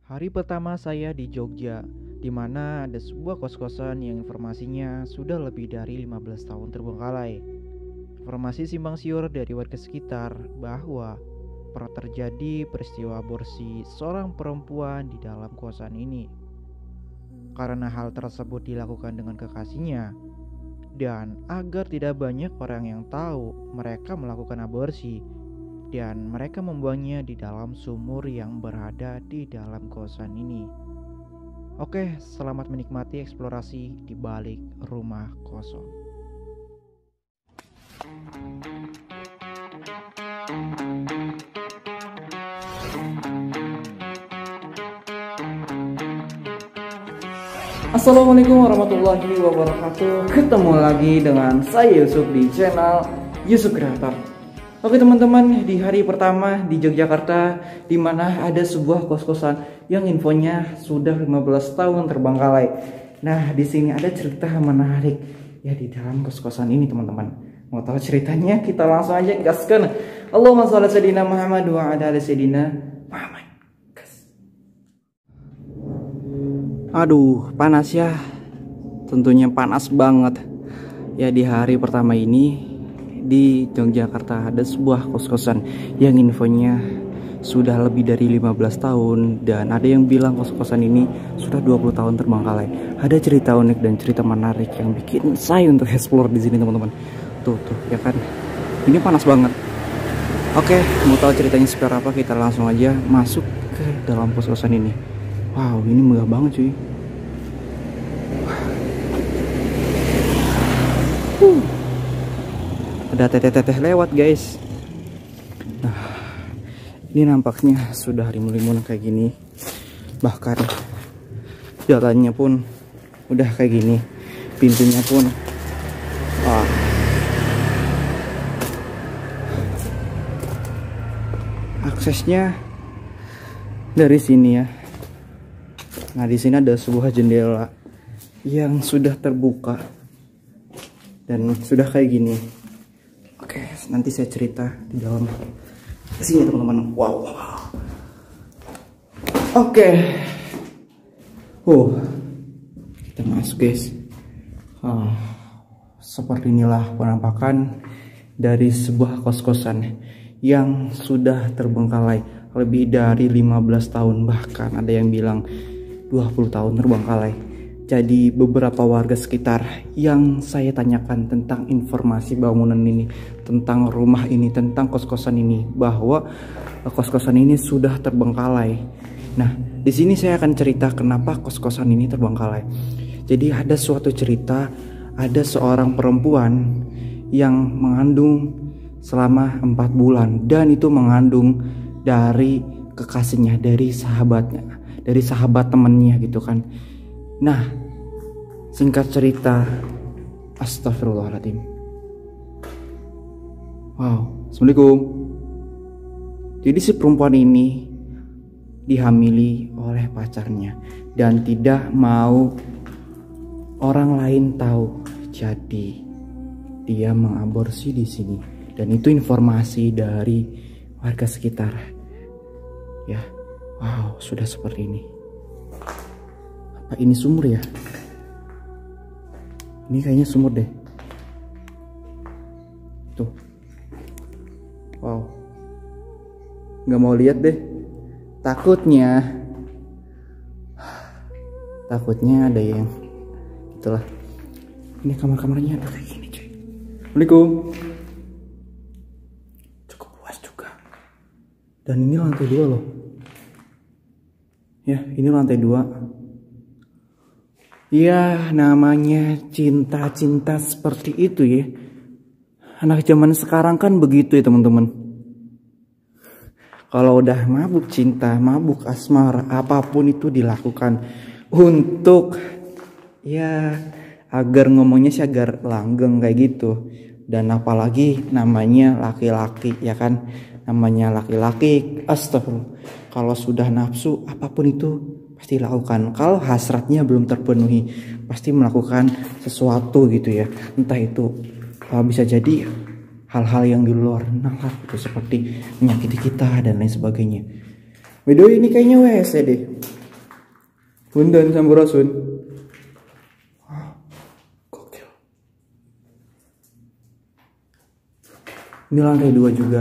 Hari pertama saya di Jogja, di mana ada sebuah kos-kosan yang informasinya sudah lebih dari 15 tahun terbengkalai. Informasi simpang siur dari warga sekitar bahwa pernah terjadi peristiwa aborsi seorang perempuan di dalam kosan ini. Karena hal tersebut dilakukan dengan kekasihnya, dan agar tidak banyak orang yang tahu mereka melakukan aborsi, dan mereka membuangnya di dalam sumur yang berada di dalam kosan ini. Oke, selamat menikmati eksplorasi di balik rumah kosong. Assalamualaikum warahmatullahi wabarakatuh. Ketemu lagi dengan saya Yusuf di channel Yusuf Creator. Oke teman-teman, di hari pertama di Yogyakarta, di mana ada sebuah kos-kosan yang infonya sudah 15 tahun terbengkalai. Nah, di sini ada cerita menarik ya di dalam kos-kosan ini teman-teman. Mau tahu ceritanya? Kita langsung aja gaskan. Allahumma sholli ala sayyidina Muhammad wa ala ali sayyidina Muhammad. Aduh, panas ya. Tentunya panas banget. Ya di hari pertama ini di Yogyakarta ada sebuah kos-kosan yang infonya sudah lebih dari 15 tahun dan ada yang bilang kos-kosan ini sudah 20 tahun terbengkalai. Ada cerita unik dan cerita menarik yang bikin saya untuk explore di sini teman-teman. Tuh ya kan. Ini panas banget. Oke, mau tahu ceritanya seperti apa? Kita langsung aja masuk ke dalam kos-kosan ini. Wow, ini megah banget cuy. Ada teteh-teteh lewat guys. Nah, ini nampaknya sudah rimun-rimun kayak gini. Bahkan jalannya pun udah kayak gini. Pintunya pun aksesnya dari sini ya. Nah, di sini ada sebuah jendela yang sudah terbuka dan sudah kayak gini. Oke, nanti saya cerita di dalam sini teman-teman. Wow. Oke. Kita masuk guys. Seperti inilah penampakan dari sebuah kos-kosan yang sudah terbengkalai lebih dari 15 tahun, bahkan ada yang bilang 20 tahun terbengkalai. Jadi beberapa warga sekitar yang saya tanyakan tentang informasi bangunan ini, tentang rumah ini, tentang kos-kosan ini, bahwa kos-kosan ini sudah terbengkalai. Nah, di sini saya akan cerita kenapa kos-kosan ini terbengkalai. Jadi ada suatu cerita, ada seorang perempuan yang mengandung selama 4 bulan dan itu mengandung dari kekasihnya, dari sahabatnya, dari sahabat temennya gitu kan. Nah, singkat cerita, astagfirullahaladzim. Wow, assalamualaikum. Jadi si perempuan ini dihamili oleh pacarnya dan tidak mau orang lain tahu. Jadi dia mengaborsi di sini dan itu informasi dari warga sekitar. Ya, wow, sudah seperti ini. Apa ini sumur ya? Ini kayaknya sumur deh. Tuh. Wow. Nggak mau lihat deh. Takutnya ada yang itulah. Ini kamar-kamarnya ada kayak gini cuy. Assalamualaikum. Cukup luas juga. Dan ini lantai 2 loh. Ya, ini lantai 2. Ya, namanya cinta-cinta seperti itu ya. Anak zaman sekarang kan begitu ya teman-teman. Kalau udah mabuk cinta, mabuk asmara, apapun itu dilakukan untuk ya agar ngomongnya sih agar langgeng kayak gitu. Dan apalagi namanya laki-laki ya kan. Namanya laki-laki, astagfirullah. Kalau sudah nafsu apapun itu pasti lakukan. Kalau hasratnya belum terpenuhi pasti melakukan sesuatu gitu ya. Entah itu bisa jadi hal-hal yang di luar nalar gitu, seperti menyakiti kita dan lain sebagainya. Video ini kayaknya WC deh. Punten Sampurasun. Gokil. Ini lantai 2 juga.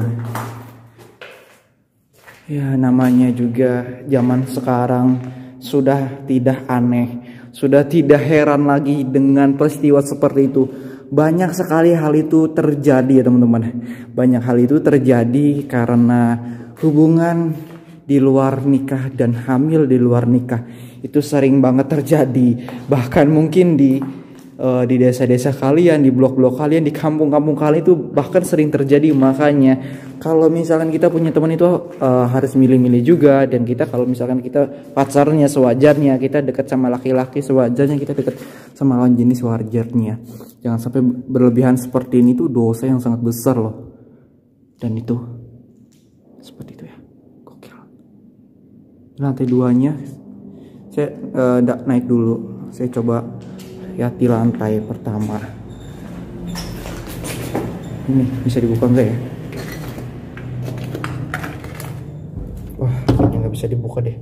Ya namanya juga zaman sekarang sudah tidak aneh, sudah tidak heran lagi dengan peristiwa seperti itu. Banyak sekali hal itu terjadi ya teman-teman. Banyak hal itu terjadi karena hubungan di luar nikah dan hamil di luar nikah itu sering banget terjadi. Bahkan mungkin di desa-desa kalian, di blok-blok kalian, di kampung-kampung kalian itu bahkan sering terjadi. Makanya kalau misalkan kita punya teman itu harus milih-milih juga. Dan kita kalau misalkan kita pacarnya sewajarnya, kita dekat sama laki-laki sewajarnya, kita dekat sama lawan jenis sewajarnya. Jangan sampai berlebihan seperti ini, tuh dosa yang sangat besar loh. Dan itu seperti itu ya, gokil. Lantai 2-nya saya naik dulu. Saya coba lihat di lantai pertama. Ini bisa dibuka enggak ya? Wah, kayaknya nggak bisa dibuka deh.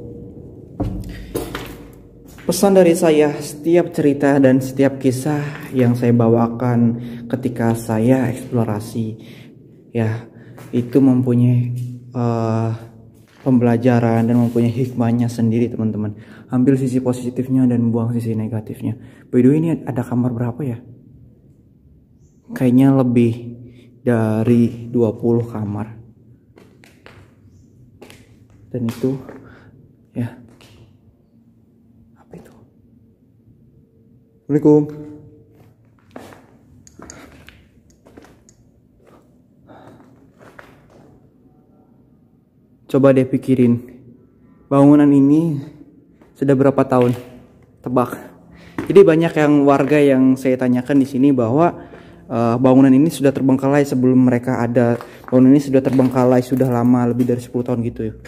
Pesan dari saya, setiap cerita dan setiap kisah yang saya bawakan ketika saya eksplorasi, ya itu mempunyai pembelajaran dan mempunyai hikmahnya sendiri teman-teman. Ambil sisi positifnya dan buang sisi negatifnya. By the way, ini ada kamar berapa ya? Kayaknya lebih dari 20 kamar. Dan itu ya, apa itu? Assalamualaikum. Coba deh pikirin, bangunan ini sudah berapa tahun? Tebak. Jadi banyak yang warga yang saya tanyakan di sini bahwa bangunan ini sudah terbengkalai sebelum mereka ada. Bangunan ini sudah terbengkalai sudah lama, lebih dari 10 tahun gitu ya.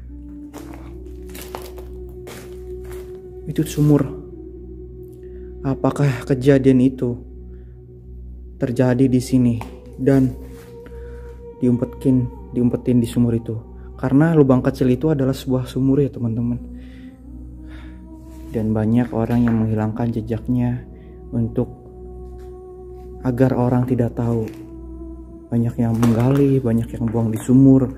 Itu sumur. Apakah kejadian itu terjadi di sini dan diumpetin di sumur itu? Karena lubang kecil itu adalah sebuah sumur ya teman-teman. Dan banyak orang yang menghilangkan jejaknya untuk agar orang tidak tahu. Banyak yang menggali, banyak yang buang di sumur.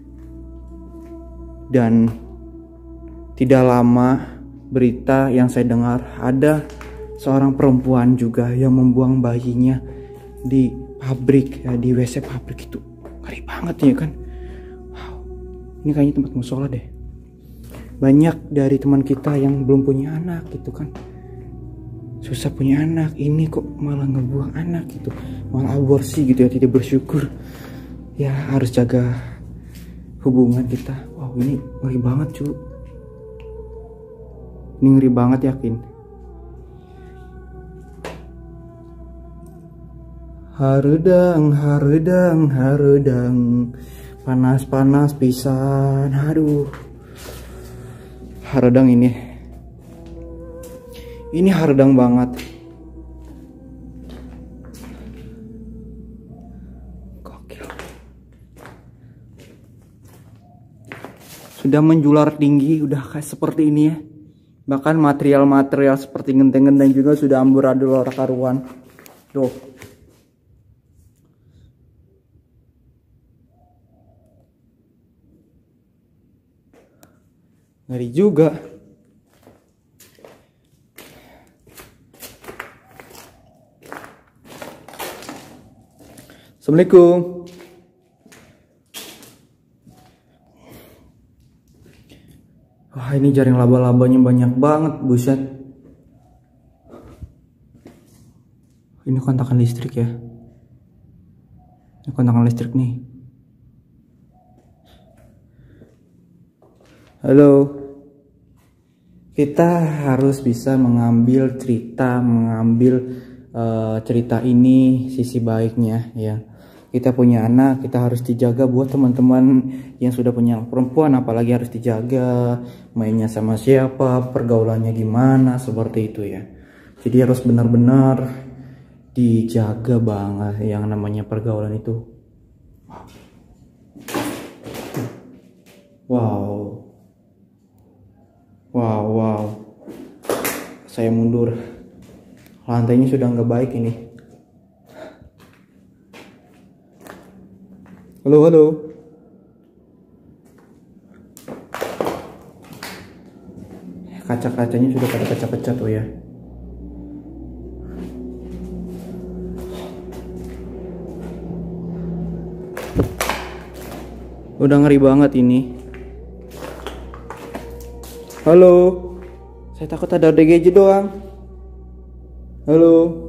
Dan tidak lama berita yang saya dengar, ada seorang perempuan juga yang membuang bayinya di pabrik, ya, di WC pabrik itu. Ngeri banget ya kan. Ini kayaknya tempat musola deh. Banyak dari teman kita yang belum punya anak gitu kan. Susah punya anak, ini kok malah ngebuang anak gitu. Malah aborsi gitu ya, tidak bersyukur. Ya harus jaga hubungan kita. Wow, ini ngeri banget cu. Ini ngeri banget yakin. Harudang, harudang, harudang. Panas-panas pisan. Aduh. Harudang ini. Ini harudang banget. Gokil. Sudah menjular tinggi, udah kayak seperti ini ya. Bahkan material-material seperti genteng-genteng juga sudah amburadul ora karuan. Tuh. Ngeri juga. Assalamualaikum. Wah, ini jaring laba-labanya banyak banget, buset. Ini kontakan listrik ya. Ini kontakan listrik nih. Halo. Kita harus bisa mengambil cerita ini sisi baiknya ya. Kita punya anak, kita harus dijaga. Buat teman-teman yang sudah punya anak perempuan, apalagi harus dijaga. Mainnya sama siapa, pergaulannya gimana, seperti itu ya. Jadi harus benar-benar dijaga banget yang namanya pergaulan itu. Wow. Wow, wow. Saya mundur. Lantainya sudah nggak baik ini. Halo, halo. Kaca-kacanya sudah pada pecah-pecah tuh ya. Udah ngeri banget ini. Halo. Saya takut ada ODGJ doang. Halo.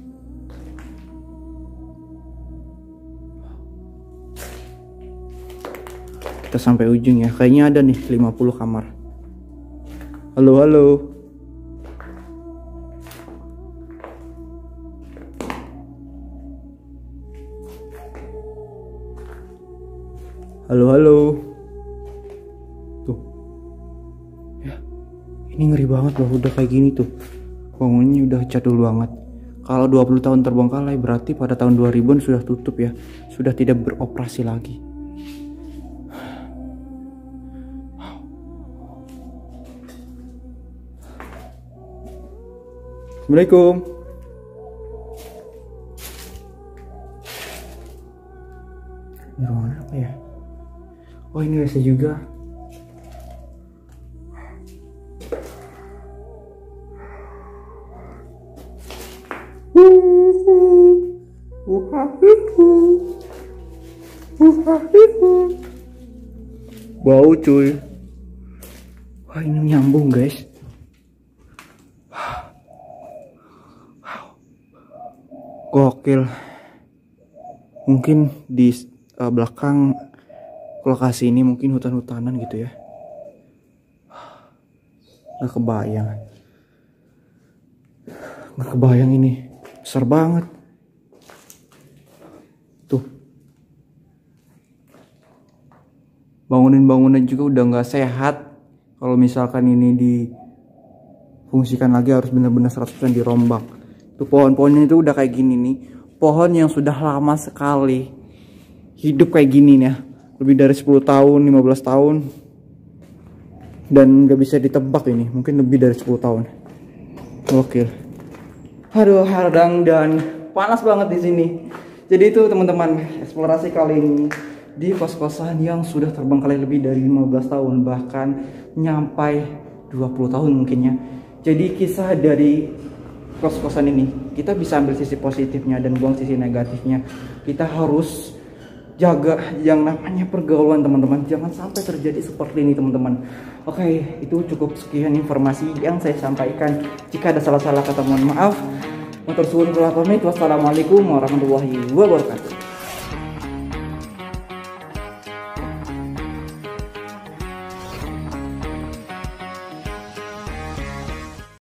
Kita sampai ujung ya. Kayaknya ada nih 50 kamar. Halo, halo. Halo, halo. Tuh. Ya. Ini ngeri banget loh, udah kayak gini tuh. Bangunnya udah jadul banget. Kalau 20 tahun terbengkalai berarti pada tahun 2000-an sudah tutup ya. Sudah tidak beroperasi lagi. Assalamualaikum. Ini ruangan apa ya? Oh, ini WC juga. Bau cuy. Wah, ini nyambung guys. Gokil. Mungkin di belakang lokasi ini mungkin hutan-hutanan gitu ya. Gak kebayang. Gak kebayang ini. Besar banget. Tuh. Bangunan-bangunan juga udah gak sehat. Kalau misalkan ini difungsikan lagi harus benar-benar 100% dirombak. Tuh pohon-pohonnya itu udah kayak gini nih. Pohon yang sudah lama sekali hidup kayak gini nih ya. Lebih dari 10 tahun, 15 tahun. Dan gak bisa ditebak ini. Mungkin lebih dari 10 tahun. Gokil. Aduh, hardang dan panas banget di sini. Jadi itu teman-teman, eksplorasi kali ini di kos-kosan yang sudah terbengkalai lebih dari 15 tahun. Bahkan nyampai 20 tahun mungkinnya. Jadi kisah dari kos-kosan ini kita bisa ambil sisi positifnya dan buang sisi negatifnya. Kita harus jaga yang namanya pergaulan teman-teman, jangan sampai terjadi seperti ini teman-teman. Oke, itu cukup sekian informasi yang saya sampaikan. Jika ada salah-salah kata mohon maaf. Matur suwun kula pamit. Wassalamualaikum warahmatullahi wabarakatuh.